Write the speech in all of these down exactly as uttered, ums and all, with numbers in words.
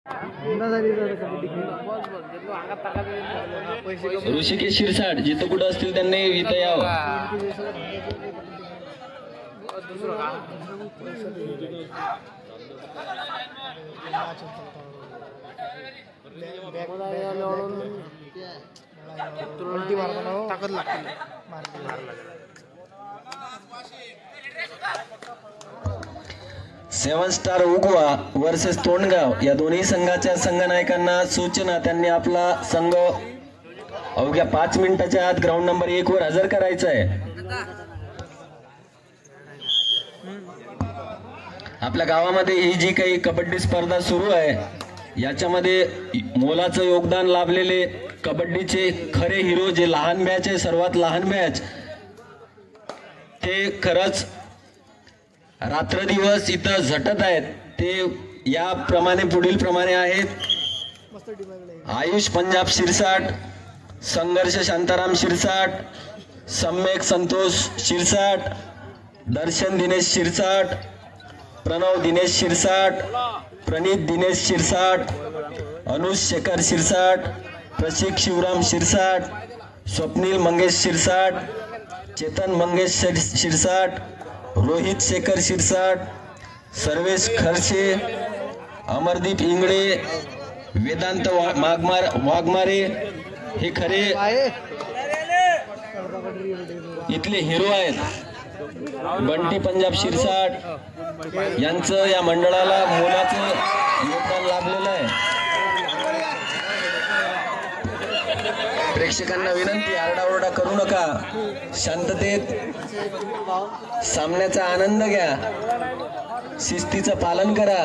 ऋषिकेश शिरसाट जिथं कुठं असतील त्यांनी इथं यावं. ताकद लागते. Seven star Ugwa versus Tondgaon या दोन्ही संघाच्या संघनायकांना सूचना. त्यांनी आपला संघ अवघ्या पाच मिनिटाच्या आत ग्राउंड नंबर एक वर हजर करायचा आहे. आपल्या गावामध्ये ही जी काही कबड्डी स्पर्धा सुरू आहे याच्यामध्ये मोलाचं योगदान लाभलेले कबड्डीचे खरे हिरो जे लहान बॅच आहे, सर्वात लहान बॅच, ते खरंच रात्रदिवस इथं झटत आहेत. ते याप्रमाणे पुढील प्रमाणे आहेत. आयुष पंजाब शिरसाट, संघर्ष शांताराम शिरसाट, सम्यक संतोष शिरसाट, दर्शन दिनेश शिरसाट, प्रणव दिनेश शिरसाट, प्रणित दिनेश शिरसाट, अनुष शेखर शिरसाट, प्रशिक शिवराम शिरसाट, स्वप्नील मंगेश शिरसाट, चेतन मंगेश शिरसाट, रोहित शेखर शिरसाट, सर्वेश खरसे, अमरदीप इंगळे, वेदांत वाघमार वाघमारे हे खरे इथले हिरो आहेत. बंटी पंजाब शिरसाट यांचं या मंडळाला मोलाचं योगदान लाभलेलं आहे. प्रेक्षकांना विनंती, आरडाओरडा करू नका, शांततेत सामन्याचा आनंद घ्या, शिस्तीचं पालन करा.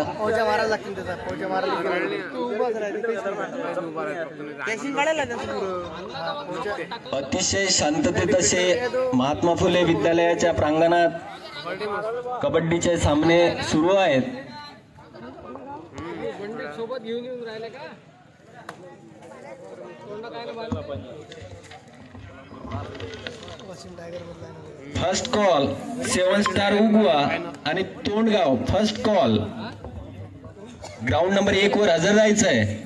अतिशय शांततेत असे महात्मा फुले विद्यालयाच्या प्रांगणात कबड्डीचे सामने सुरू आहेत. First call seven star Ugwa आणि Tondgaon. First call ground number एक वर हजर राहायचं आहे.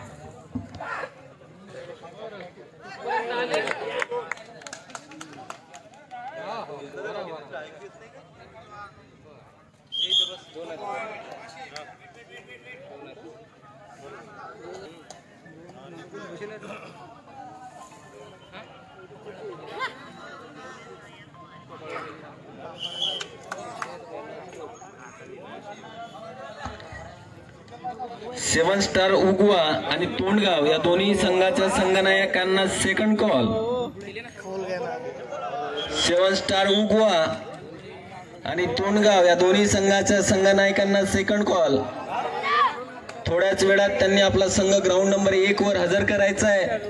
सेवन स्टार उगवा आणि तोंडगाव या दोन्ही संघाच्या संघनायकांना second call. Seven star Ugwa आणि तोंडगाव या दोन्ही संघाच्या संघनायकांना सेकंड कॉल. थोड्याच वेळात त्यांनी आपला संघ ग्राउंड नंबर एक वर हजर करायचा आहे.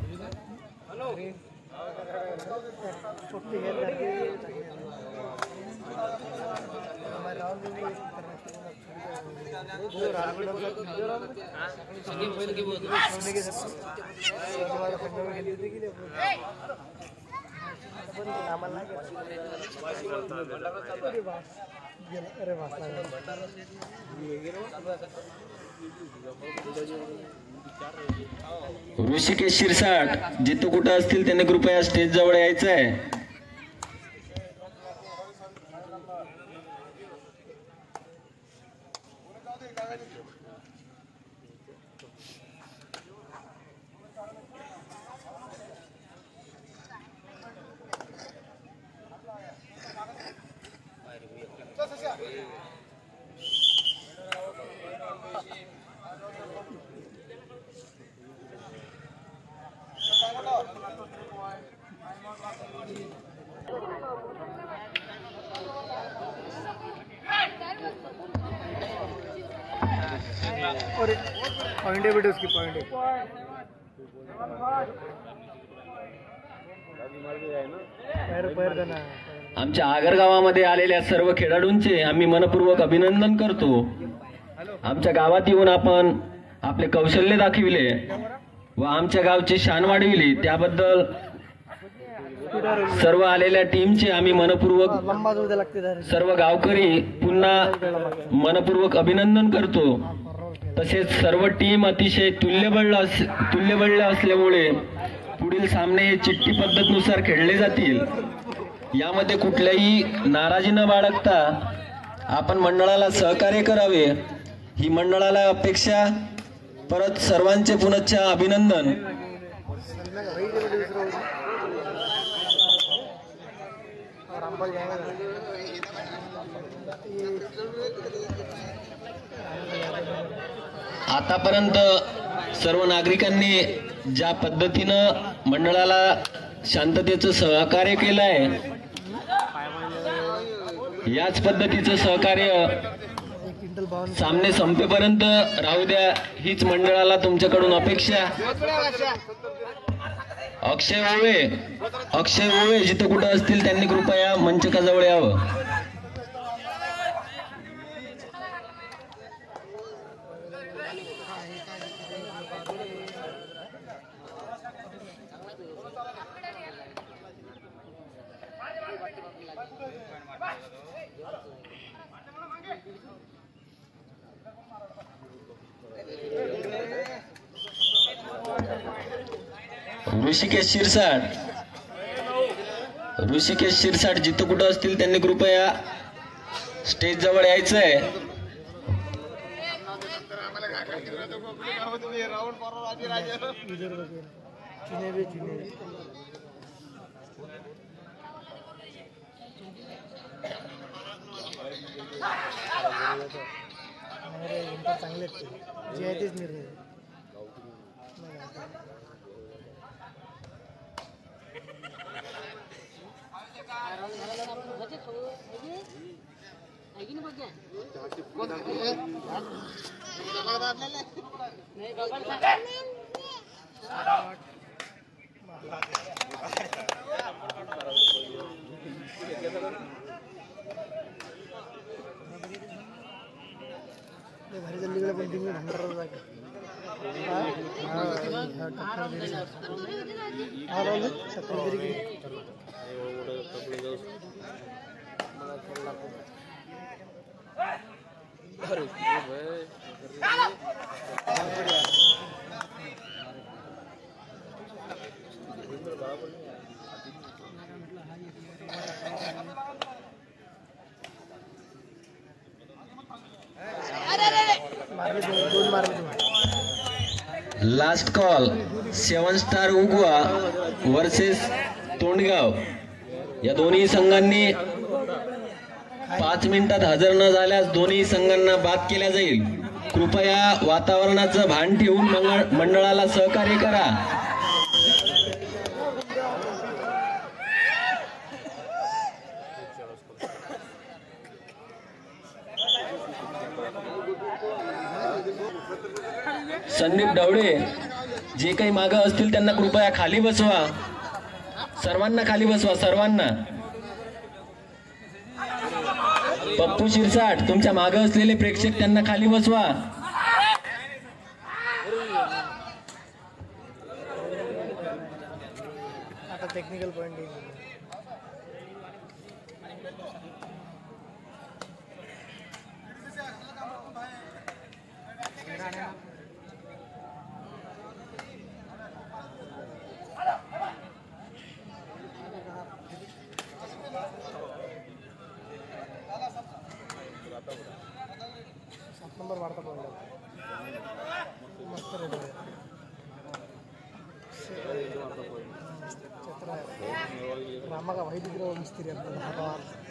ऋषिकेश शिरसाट जिथं कुठं असतील त्यांनी कृपया स्टेज जवळ यायचं आहे. पॉइंट है बेटे, उसकी पॉइंट है. आमच्या आगर गावामध्ये आलेल्या सर्व खेळाडूंचे आम्ही मनपूर्वक अभिनंदन करतो. आमच्या गावात येऊन आपण आपले कौशल्य दाखविले व आमच्या गावची शान वाढविली त्याबद्दल सर्व आलेल्या टीमचे आम्ही मनपूर्वक सर्व गावकरी पुन्हा मनपूर्वक अभिनंदन करतो. तसेच सर्व टीम अतिशय तुल्यबळ अस तुल्यबळ असल्यामुळे पुढील सामने हे चिठ्ठी पद्धतीनुसार खेळले जातील. यामध्ये कुठल्याही नाराजी न बाळगता आपण मंडळाला सहकार्य करावे ही मंडळाला अपेक्षा. परत सर्वांचे पुनश्च अभिनंदन. आतापर्यंत सर्व नागरिकांनी ज्या पद्धतीनं मंडळाला शांततेचं सहकार्य केलं आहे, याच पद्धतीचं सहकार्य सामने संपेपर्यंत राहू द्या हीच मंडळाला तुमच्याकडून अपेक्षा. अक्षय ओवे अक्षय ओवे जिथे कुठं असतील त्यांनी कृपया मंचकाजवळ यावं. ऋषिकेश शिरसाट ऋषिकेश शिरसाट जिथं कुठं असतील त्यांनी कृपया स्टेज जवळ यायचं आहे. चांगले जे आहे तेच निर्णय. भारी जल्ली पण team Bhandara last call seven star Ugwa versus Tondgaon. या दोन्ही संघांनी पाच मिनिटात हजर न झाल्यास दोन्ही संघांना बाद केल्या जाईल. कृपया वातावरणाचं भान ठेवून मंडळाला सहकार्य करा. संदीप ढवळे जे काही मागं असतील त्यांना कृपया खाली बसवा. सर्वांना खाली बसवा सर्वांना. पप्पू शिरसाट तुमच्या मागं असलेले प्रेक्षक त्यांना खाली बसवा. आता टेक्निकल पॉइंट सात नंबर वाढता पडला मस्त रेड रामा का भाई दिख रहा है मिस्त्री अपना.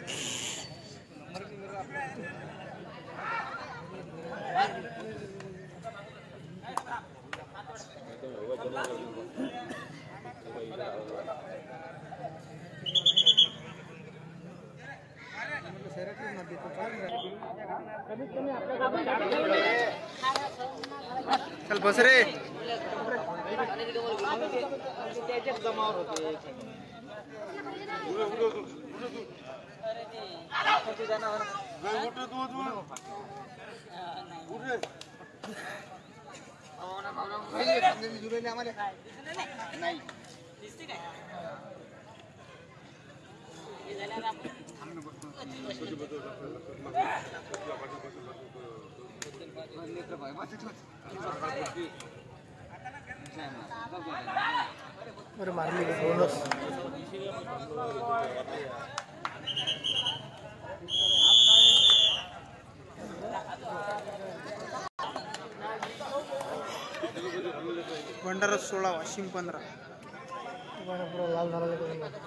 चल बस रे. नाही बरं मारली बोनस. भंडारा सोळा वाशिम पंधरा. पुरा लाल झाला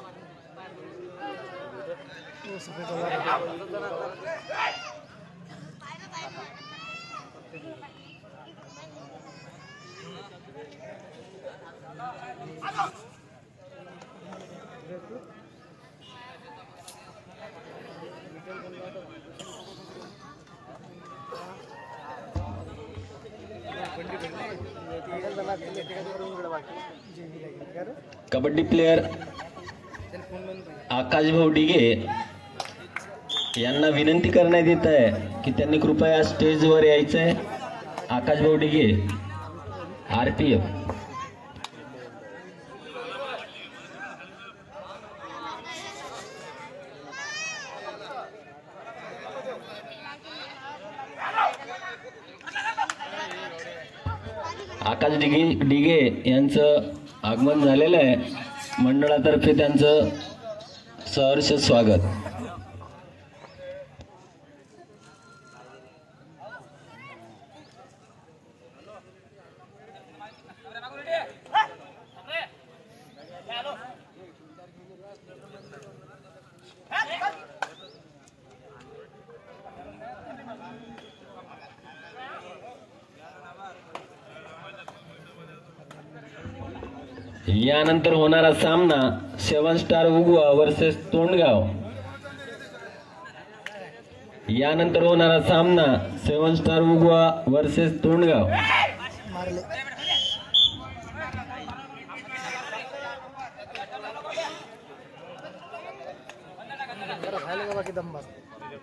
कबड्डी प्लेयर आकाश भाऊ डिगे यांना विनंती करण्यात येत आहे की त्यांनी कृपया स्टेजवर यायचंय. आकाश भाऊ डिगे आरपीएफ. आकाश डिगे डिगे यांचं आगमन झालेलं आहे. मंडळातर्फे त्यांचं सहर्ष स्वागत. यानंतर होणारा सामना seven star Ugwa versus Tondgaon. यानंतर होणारा सामना seven star Ugwa versus Tondgaon. मारले का बाकी दम बस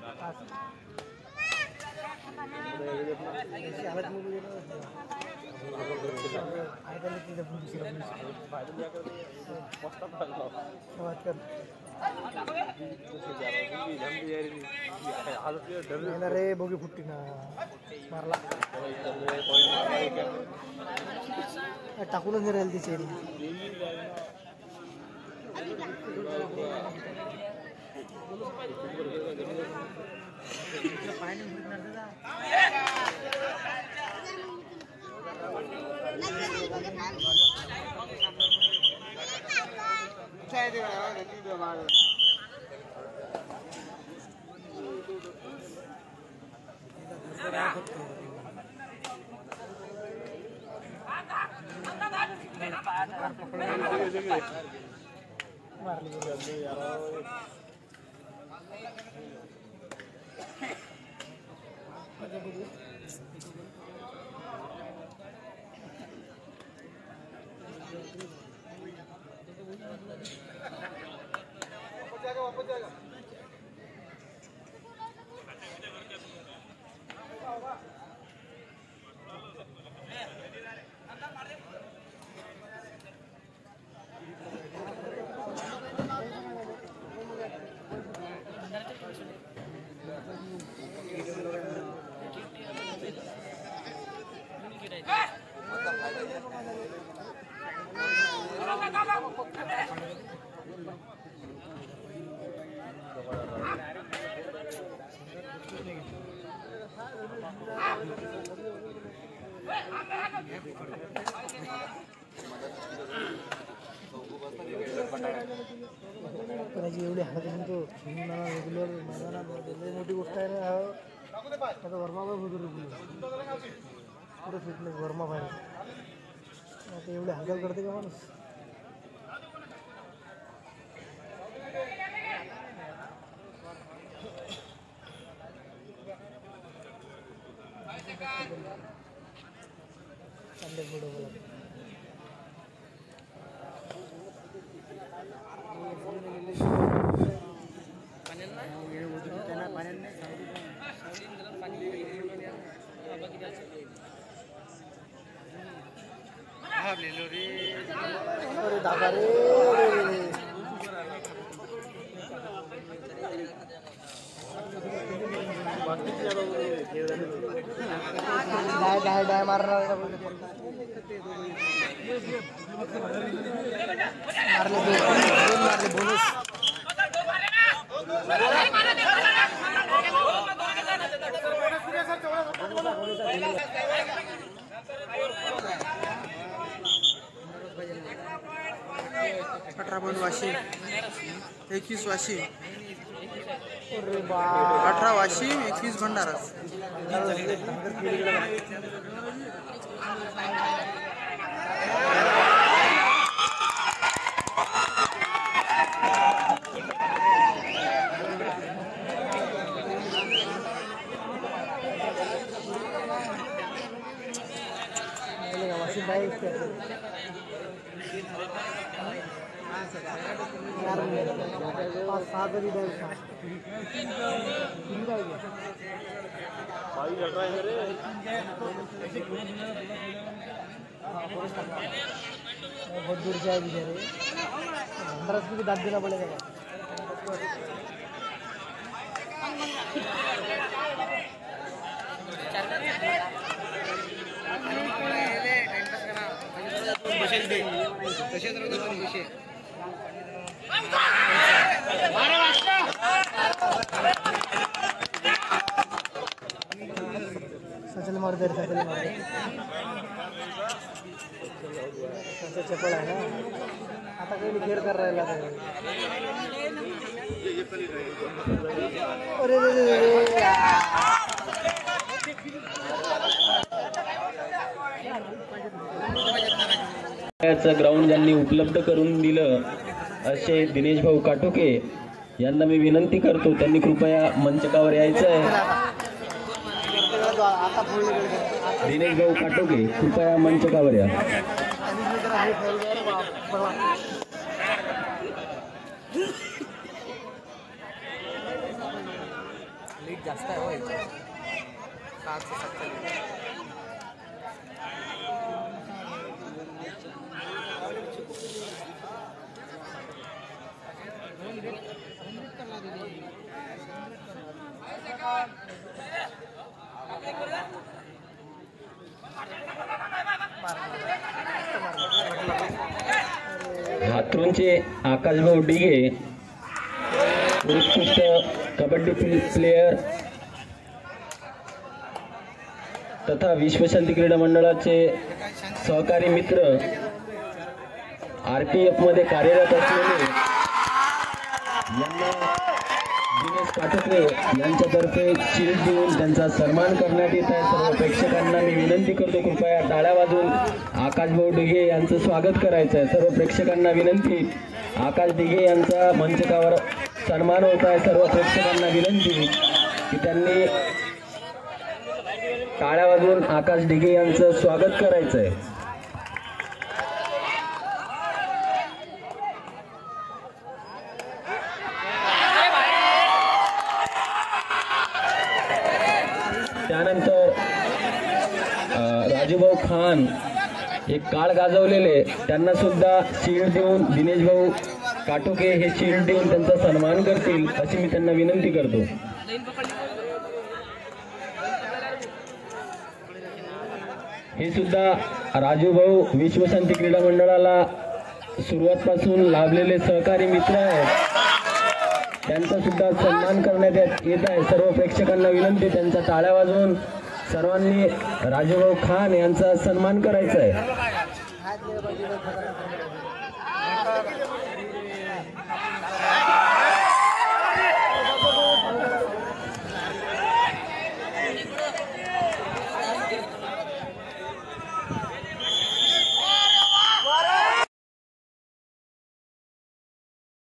रे बोगी फुट्टी ना मारला टाकूनच नाही राहील ती चेरी. एवढी हालत तो रेग्युलर मैदानात मोठी गोष्ट आहे ना. आता वर्मा पण होतो पुढे फिटनेस वर्मा पाहिजे. आता एवढी हालचाल करते का माणूस. अरे दादा रे डाय डाय डाय मारणार मारले दोन मारले बोनस अठरा पॉईंट वाशिम, एकवीस वाशिम, अरे बा अठरा वाशिम, एकवीस भंडारा. वाशिम डाय पाच सहा तरी डाय बहुत दूर से आए बेचारे भंडारा को भी दाद देना पड़ेगा. सचल मार दे सचल मार दे सचल चपल आहे ना आता काही खेळ कर राहिला अरे रे रे रे ग्राउंड ज्यांनी उपलब्ध करून दिलं असे दिनेश भाऊ काटोके यांना मी विनंती करतो त्यांनी कृपया मंचकावर यायचं आहे. दिनेश भाऊ काटोके कृपया मंचकावर या. लीड जास्त आहे हो याच्यात. सातशे सत्तर हातरूनचे आकाशभाऊ डिगे उत्कृष्ट कबड्डी प्लेयर तथा विश्वशांती क्रीडा मंडळाचे सहकारी मित्र आरपीएफ मध्ये कार्यरत असलेले यांना दिनेश काटोके यांच्यातर्फे शील्ड देऊन त्यांचा सन्मान करण्यात येत आहे. सर्व प्रेक्षकांना मी विनंती करतो कृपया टाळ्या वाजवून आकाशभाऊ डिगे यांचं स्वागत करायचं आहे. सर्व प्रेक्षकांना विनंती आकाश डिगे यांचा मंचकावर सन्मान होत आहे. सर्व प्रेक्षकांना विनंती की त्यांनी टाळ्या वाजवून आकाश डिगे यांचं स्वागत करायचं आहे. त्यानंतर राजूभाऊ खान एक काळ गाजवलेले त्यांना सुद्धा शील्ड देऊन दिनेश भाऊ काटोके हे शील्ड देऊन त्यांचा सन्मान करतील अशी मी त्यांना विनंती करतो. हे सुद्धा राजूभाऊ विश्वशांती क्रीडा मंडळाला सुरुवातपासून लाभलेले सहकारी मित्र आहेत. त्यांचा सुद्धा सन्मान करण्यात येत आहे. सर्व प्रेक्षकांना विनंती त्यांचा टाळ्या वाजवून सर्वांनी राजूभाऊ खान यांचा सन्मान करायचा आहे.